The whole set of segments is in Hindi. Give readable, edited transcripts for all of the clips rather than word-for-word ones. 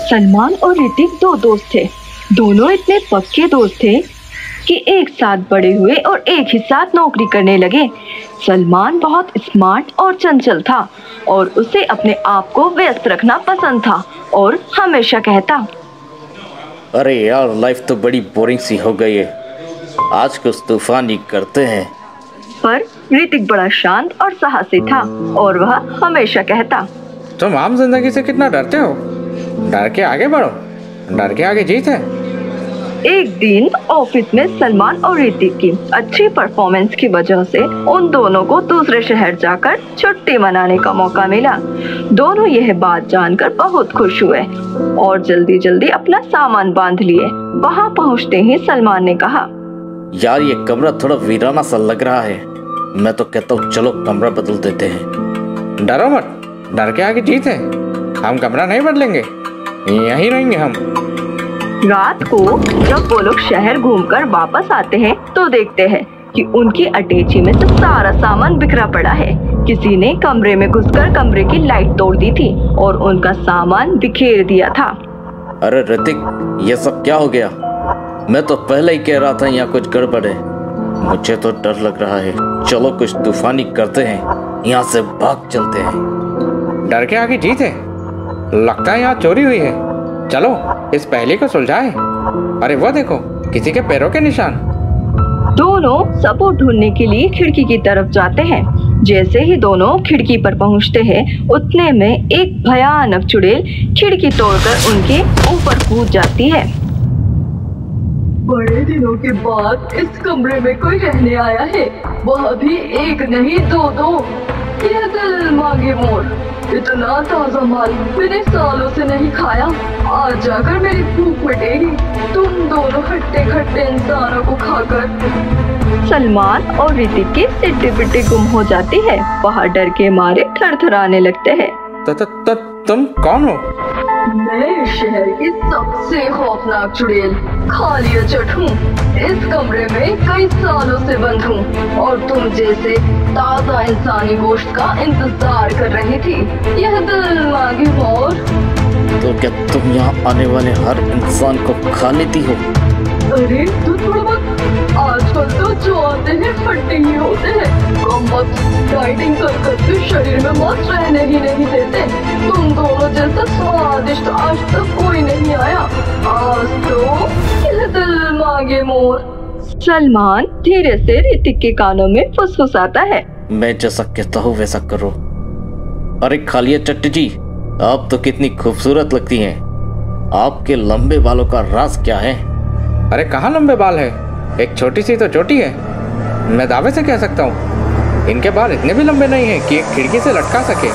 सलमान और ऋतिक दो दोस्त थे। दोनों इतने पक्के दोस्त थे कि एक साथ बड़े हुए और एक ही साथ नौकरी करने लगे। सलमान बहुत स्मार्ट और चंचल था और उसे अपने आप को व्यस्त रखना पसंद था और हमेशा कहता, अरे यार, लाइफ तो बड़ी बोरिंग सी हो गई है, आज कुछ तूफानी करते हैं। पर ऋतिक बड़ा शांत और साहसी था और वह हमेशा कहता, तुम आम जिंदगी से कितना डरते हो, डर के आगे बढ़ो, डर के आगे जीत है। एक दिन ऑफिस में सलमान और ऋतिक की अच्छी परफॉर्मेंस की वजह से उन दोनों को दूसरे शहर जाकर छुट्टी मनाने का मौका मिला। दोनों यह बात जानकर बहुत खुश हुए और जल्दी जल्दी अपना सामान बांध लिए। वहां पहुंचते ही सलमान ने कहा, यार ये कमरा थोड़ा वीराना सा लग रहा है, मैं तो कहता हूँ चलो कमरा बदल देते हैं। डरो मत, डर के आगे जीत है। हम कमरा नहीं बदलेंगे, यहीं रहेंगे हम। रात को जब वो लोग शहर घूमकर वापस आते हैं तो देखते हैं कि उनकी अटैची में से सारा सामान बिखरा पड़ा है। किसी ने कमरे में घुसकर कमरे की लाइट तोड़ दी थी और उनका सामान बिखेर दिया था। अरे ऋतिक, ये सब क्या हो गया? मैं तो पहले ही कह रहा था यहाँ कुछ गड़बड़ है। मुझे तो डर लग रहा है, चलो कुछ तूफानी करते हैं, यहाँ से भाग चलते हैं। डर के आगे जीत है, लगता है यहाँ चोरी हुई है, चलो इस पहेली को सुलझाएं। अरे वो देखो, किसी के पैरों के निशान। दोनों सबूत ढूंढने के लिए खिड़की की तरफ जाते हैं। जैसे ही दोनों खिड़की पर पहुंचते हैं, उतने में एक भयानक चुड़ैल खिड़की तोड़कर उनके ऊपर कूद जाती है। बड़े दिनों के बाद इस कमरे में कोई रहने आया है, वह भी एक नहीं दो। यह दिल मांगे मोर, इतना ताजा माल मैंने सालों से नहीं खाया, आज जाकर मेरी भूख मिटेगी तुम दोनों हट्टे खट्टे इंसानों को खाकर। सलमान और ऋतिक की सिट्टी पिट्टी गुम हो जाती है। वह डर के मारे थरथराने लगते हैं। तुम कौन हो? मैं इस शहर की सबसे खौफनाक चुड़ैल खालिया चट हूँ। इस कमरे में कई सालों से बंद हूँ और तुम जैसे ताजा इंसानी गोश्त का इंतजार कर रही थी। यह दिल मांगी मोर। तो क्या तुम यहाँ आने वाले हर इंसान को खा लेती हो? अरे तू थोड़ा बहुत, आजकल तो जो आते हैं फट्टे ही होते हैं। कम वक्त डाइटिंग कर करके शरीर में मस्त रहने ही नहीं देते। तुम दोनों जैसा स्वादिष्ट आज तक कोई नहीं आया। आज तो यह दिल मांगे मोर। सलमान धीरे से ऋतिक के कानों में फुसफुसाता है। मैं जैसा कहता हूँ वैसा करो। अरे खालिया चट्टी जी, आप तो कितनी खूबसूरत लगती हैं। आपके लंबे बालों का राज क्या है? अरे कहाँ लंबे बाल है, एक छोटी सी तो चोटी है। मैं दावे से कह सकता हूँ इनके बाल इतने भी लंबे नहीं हैं कि एक खिड़की से लटका सके।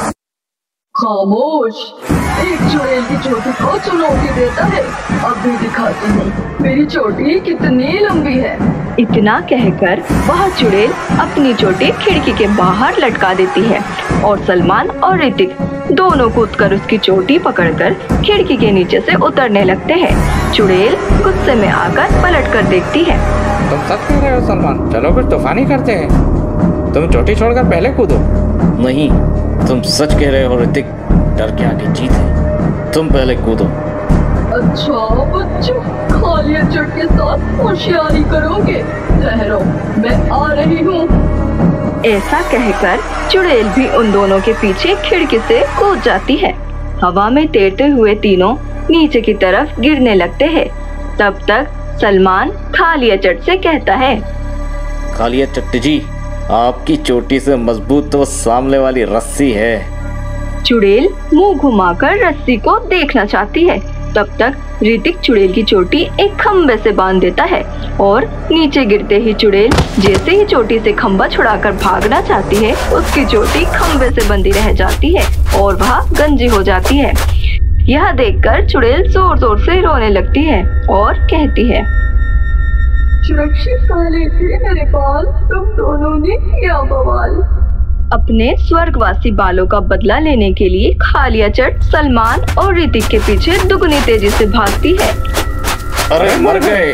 खामोश, एक चुड़ैल की चोटी को चुनौती देता है। अब भी दिखाती हूँ मेरी चोटी कितनी लंबी है। इतना कहकर वह चुड़ैल अपनी चोटी खिड़की के बाहर लटका देती है और सलमान और ऋतिक दोनों कूदकर उसकी चोटी पकड़कर खिड़की के नीचे से उतरने लगते हैं। चुड़ैल गुस्से में आकर पलट कर देखती है। तुम सच कह रहे हो सलमान, चलो कुछ तूफानी करते हैं। तुम चोटी छोड़कर पहले कूदो। नहीं, तुम सच कह रहे हो ऋतिक, डर के आगे जीत है, तुम पहले कूदो। अच्छा बच्चों, खालिया चट के साथ होशियारी करोगे? ठहरो, मैं आ रही हूँ। ऐसा कहकर चुड़ैल भी उन दोनों के पीछे खिड़की से कूद जाती है। हवा में तैरते हुए तीनों नीचे की तरफ गिरने लगते हैं। तब तक सलमान खालिया चट से कहता है, खालिया चट्टी जी, आपकी चोटी से मजबूत तो सामने वाली रस्सी है। चुड़ैल मुंह घुमाकर रस्सी को देखना चाहती है। तब तक ऋतिक चुड़ैल की चोटी एक खंबे से बांध देता है और नीचे गिरते ही चुड़ैल जैसे ही चोटी से खंबा छुड़ाकर भागना चाहती है, उसकी चोटी खंबे से बंधी रह जाती है और वह गंजी हो जाती है। यह देखकर चुड़ैल जोर जोर से रोने लगती है और कहती है, सुरक्षित वाले थे मेरे बाल, तुम दोनों ने किया बवाल। अपने स्वर्गवासी बालों का बदला लेने के लिए खालिया चट सलमान और ऋतिक के पीछे दुगनी तेजी से भागती है। अरे मर गए।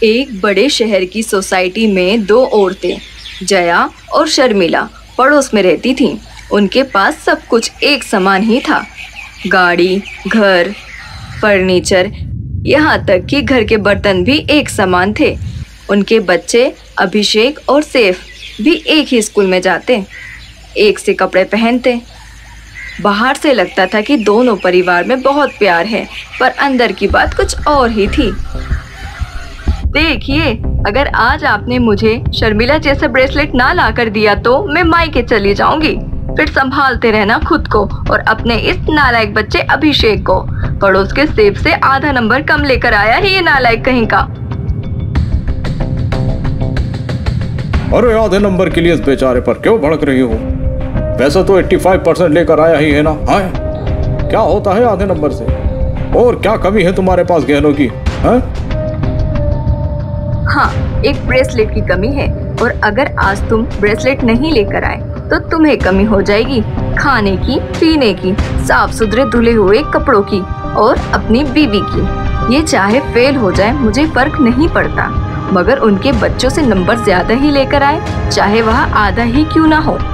एक बड़े शहर की सोसाइटी में दो औरतें, जया और शर्मिला, पड़ोस में रहती थीं। उनके पास सब कुछ एक समान ही था। गाड़ी, घर, फर्नीचर, यहाँ तक कि घर के बर्तन भी एक समान थे। उनके बच्चे अभिषेक और सैफ भी एक ही स्कूल में जाते, एक से कपड़े पहनते। बाहर से लगता था कि दोनों परिवार में बहुत प्यार है, पर अंदर की बात कुछ और ही थी। देखिए, अगर आज आपने मुझे शर्मिला जैसा ब्रेसलेट ना ला कर दिया तो मैं मायके चली जाऊंगी। फिर संभालते रहना खुद को और अपने इस नालायक बच्चे अभिषेक को। पड़ोस के सेब से आधा नंबर कम लेकर आया है ये नालायक कहीं का। अरे आधे नंबर के लिए इस बेचारे पर क्यों भड़क रही हो? वैसे तो 85% लेकर आया ही है ना। हाँ, क्या होता है आधे नंबर से? और क्या कमी है तुम्हारे पास गहनों की? हाँ, एक ब्रेसलेट की कमी है, और अगर आज तुम ब्रेसलेट नहीं लेकर आए तो तुम्हें कमी हो जाएगी खाने की, पीने की, साफ सुथरे धुले हुए कपड़ों की और अपनी बीवी की। ये चाहे फेल हो जाए मुझे फर्क नहीं पड़ता, मगर उनके बच्चों से नंबर ज्यादा ही लेकर आए, चाहे वह आधा ही क्यों ना हो।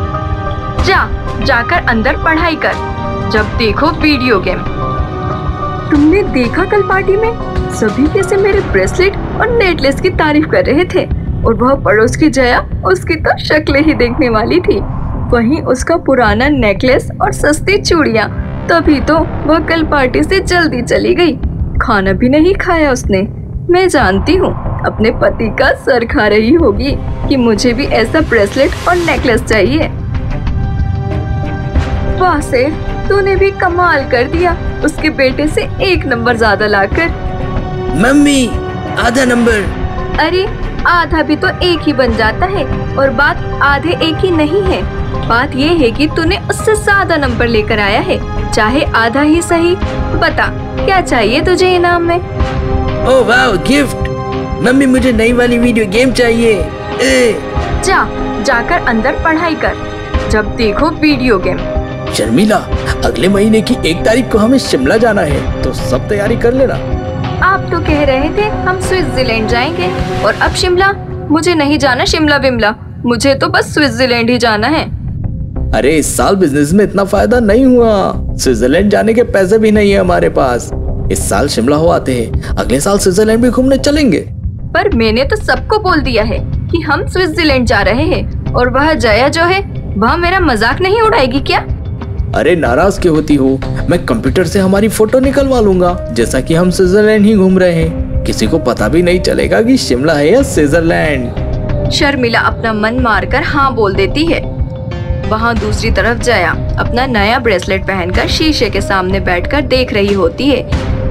जाकर अंदर पढ़ाई कर, जब देखो वीडियो गेम। तुमने देखा कल पार्टी में सभी कैसे मेरे ब्रेसलेट और नेकलेस की तारीफ कर रहे थे, और वह पड़ोस की जया, उसकी तो शक्ल ही देखने वाली थी। वहीं उसका पुराना नेकलेस और सस्ती चूड़ियां, तभी तो वह कल पार्टी से जल्दी चली गई। खाना भी नहीं खाया उसने। मैं जानती हूँ अपने पति का सर खा रही होगी कि मुझे भी ऐसा ब्रेसलेट और नेकलेस चाहिए। वाह से, तूने भी कमाल कर दिया, उसके बेटे से एक नंबर ज्यादा लाकर। मम्मी, आधा नंबर। अरे आधा भी तो एक ही बन जाता है, और बात आधे एक ही नहीं है। बात ये है कि तूने उससे ज्यादा नंबर लेकर आया है, चाहे आधा ही सही। बता क्या चाहिए तुझे इनाम में? ओह वाह, गिफ्ट। मम्मी, मुझे नई वाली वीडियो गेम चाहिए। जाकर अंदर पढ़ाई कर, जब देखो वीडियो गेम। शर्मिला, अगले महीने की 1 तारीख को हमें शिमला जाना है, तो सब तैयारी कर लेना। आप तो कह रहे थे हम स्विट्जरलैंड जाएंगे, और अब शिमला? मुझे नहीं जाना शिमला विमला, मुझे तो बस स्विट्जरलैंड ही जाना है। अरे इस साल बिजनेस में इतना फायदा नहीं हुआ, स्विट्जरलैंड जाने के पैसे भी नहीं है हमारे पास। इस साल शिमला हो आते हैं, अगले साल स्विट्जरलैंड भी घूमने चलेंगे। पर मैंने तो सबको बोल दिया है कि हम स्विट्जरलैंड जा रहे हैं, और वह जया जो है वह मेरा मजाक नहीं उड़ाएगी क्या? अरे नाराज क्यों होती हो? मैं कंप्यूटर से हमारी फोटो निकलवा लूंगा, जैसा कि हम स्विट्जरलैंड ही घूम रहे हैं। किसी को पता भी नहीं चलेगा कि शिमला है या स्विट्जरलैंड। शर्मिला अपना मन मारकर हाँ बोल देती है। वहाँ दूसरी तरफ जया अपना नया ब्रेसलेट पहनकर शीशे के सामने बैठकर देख रही होती है।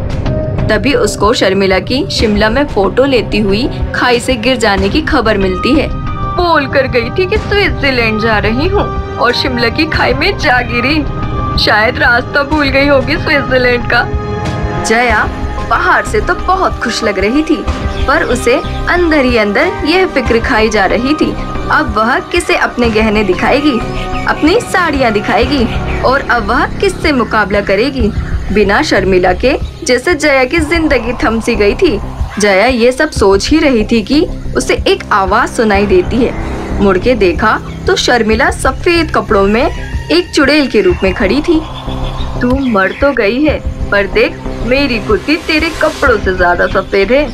तभी उसको शर्मिला की शिमला में फोटो लेती हुई खाई से गिर जाने की खबर मिलती है। बोल कर गई थी कि स्विट्जरलैंड जा रही हूँ, और शिमला की खाई में जा गिरी। शायद रास्ता भूल गई होगी स्विट्जरलैंड का। जया बाहर से तो बहुत खुश लग रही थी, पर उसे अंदर ही अंदर यह फिक्र खाई जा रही थी, अब वह किसे अपने गहने दिखाएगी, अपनी साड़ियाँ दिखाएगी, और अब वह किससे मुकाबला करेगी बिना शर्मिला के, जैसे जया की जिंदगी थम सी गई थी। जया ये सब सोच ही रही थी कि उसे एक आवाज सुनाई देती है। मुड़ के देखा तो शर्मिला सफेद कपड़ों में एक चुड़ैल के रूप में खड़ी थी। तू मर तो गई है, पर देख मेरी कुर्ती तेरे कपड़ों से ज्यादा सफेद है।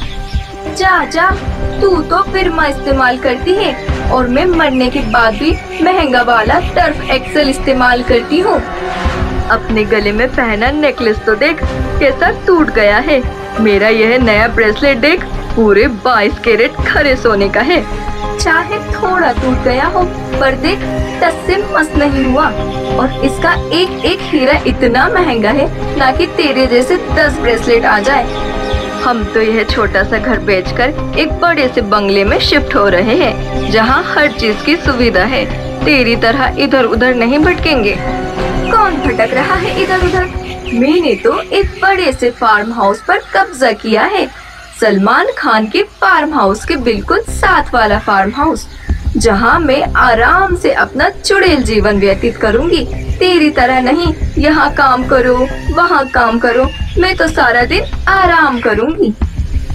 जा, तू तो फिरमा इस्तेमाल करती है, और मैं मरने के बाद भी महंगा वाला टर्फ एक्सेल इस्तेमाल करती हूँ। अपने गले में पहना नेकलेस तो देख कैसा टूट गया है। मेरा यह नया ब्रेसलेट देख, पूरे 22 कैरेट खरे सोने का है। चाहे थोड़ा टूट गया हो, पर देख टस से मस नहीं हुआ, और इसका एक एक हीरा इतना महंगा है ना कि तेरे जैसे 10 ब्रेसलेट आ जाए। हम तो यह छोटा सा घर बेचकर एक बड़े से बंगले में शिफ्ट हो रहे हैं, जहाँ हर चीज की सुविधा है। तेरी तरह इधर उधर नहीं भटकेंगे। कौन भटक रहा है इधर उधर? मैंने तो एक बड़े से फार्म हाउस पर कब्जा किया है, सलमान खान के फार्म हाउस के बिल्कुल साथ वाला फार्म हाउस, जहाँ मैं आराम से अपना चुड़ैल जीवन व्यतीत करूंगी। तेरी तरह नहीं यहाँ काम करो वहाँ काम करो, मैं तो सारा दिन आराम करूंगी।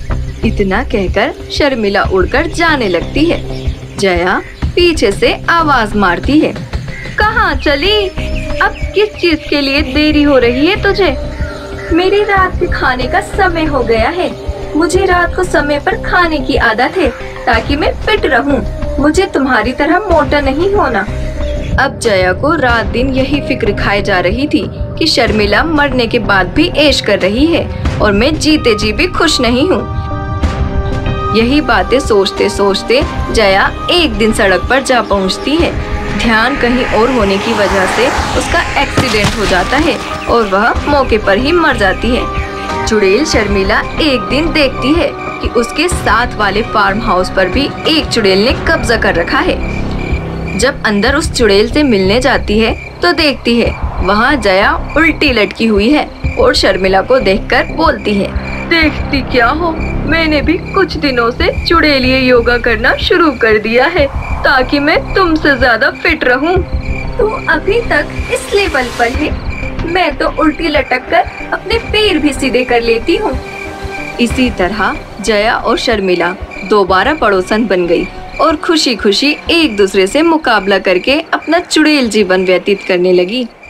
इतना कहकर शर्मिला उड़कर जाने लगती है। जया पीछे से आवाज मारती है, कहाँ चली? अब किस चीज के लिए देरी हो रही है तुझे? मेरी रात के खाने का समय हो गया है। मुझे रात को समय पर खाने की आदत है ताकि मैं फिट रहूं। मुझे तुम्हारी तरह मोटा नहीं होना। अब जया को रात दिन यही फिक्र खाए जा रही थी कि शर्मिला मरने के बाद भी ऐश कर रही है और मैं जीते जी भी खुश नहीं हूँ। यही बातें सोचते सोचते जया एक दिन सड़क पर जा पहुँचती है। ध्यान कहीं और होने की वजह से उसका एक्सीडेंट हो जाता है और वह मौके पर ही मर जाती है। चुड़ैल शर्मिला एक दिन देखती है कि उसके साथ वाले फार्म हाउस पर भी एक चुड़ैल ने कब्जा कर रखा है। जब अंदर उस चुड़ैल से मिलने जाती है तो देखती है वहाँ जया उल्टी लटकी हुई है और शर्मिला को देखकर बोलती है, देखती क्या हो, मैंने भी कुछ दिनों से चुड़ैलिए योगा करना शुरू कर दिया है ताकि मैं तुमसे ज्यादा फिट रहूं। तू अभी तक इस लेवल पर है, मैं तो उल्टी लटक कर अपने पैर भी सीधे कर लेती हूँ। इसी तरह जया और शर्मिला दोबारा पड़ोसन बन गई और खुशी खुशी एक दूसरे से मुकाबला करके अपना चुड़ैल जीवन व्यतीत करने लगी।